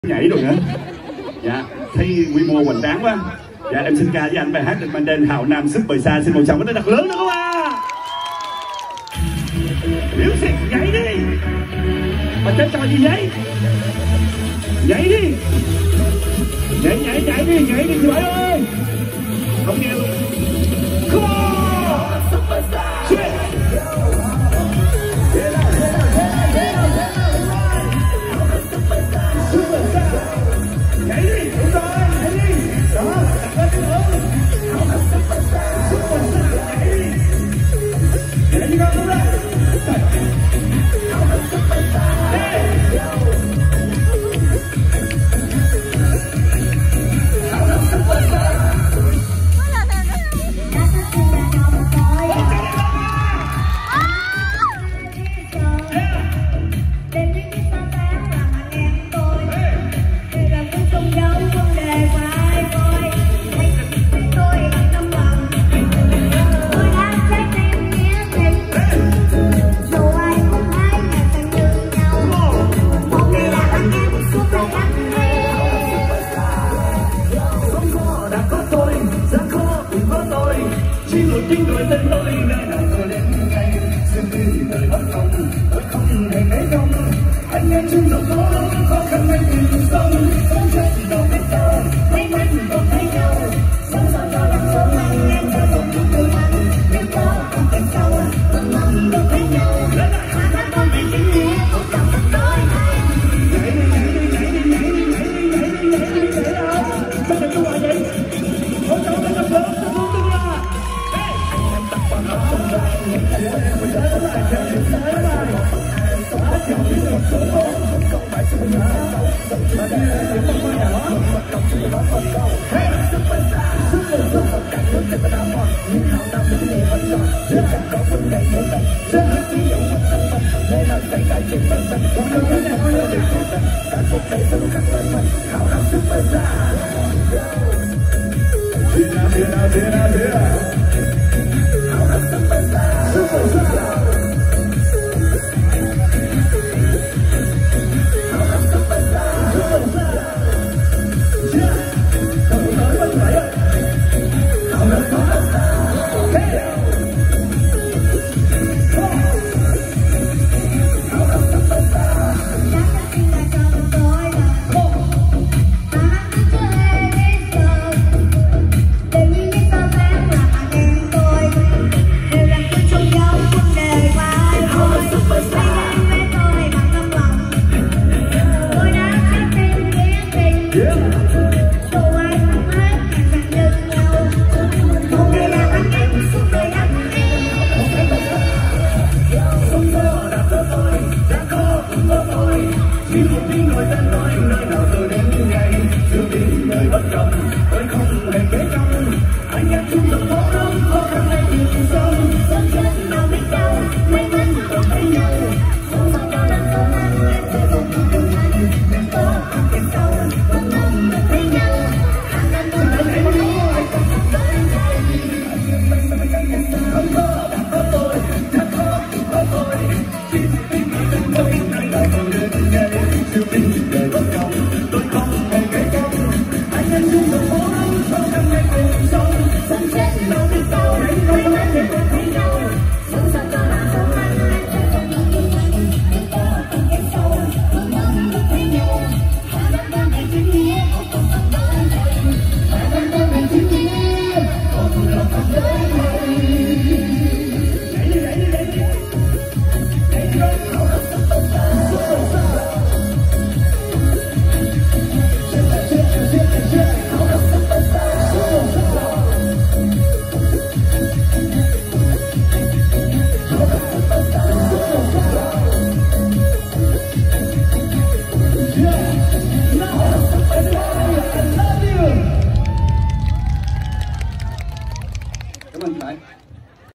nhảy rồi nữa. Dạ, thấy quy mô hoành tráng quá. Dạ, em xin ca với anh bài hát được mang tên Hạo Nam Supper Star. Xin một tràng nó thật lớn nữa không à? Music, nhảy đi. Mà chết trò gì vậy? Nhảy đi. Nhảy đi chị Bảy ơi. Không nghe luôn. Come on. Superstar. Nhảy đi, đúng rồi, nhảy đi. Đó, đặt lên cái hướng. Nhảy đi. Nhảy đi con, đúng rồi. Chính đội tên tôi nơi nào tôi đến ngay xin đi đời bất không hề mấy công anh em chung dòng gió khó khăn anh tìm sông sống chết thì đâu biết đâu may mắn mình còn thấy nhau sống sao cho làm sống anh em sẽ sống chung tương anh biết có không phải sau vẫn mong được thấy nhau mà ta con bị chính nghĩa cũng chẳng biết tới nhảy đi đâu sao lại tôi gọi vậy hỗ trợ cái tập lớn Hạo Nam Supper Star.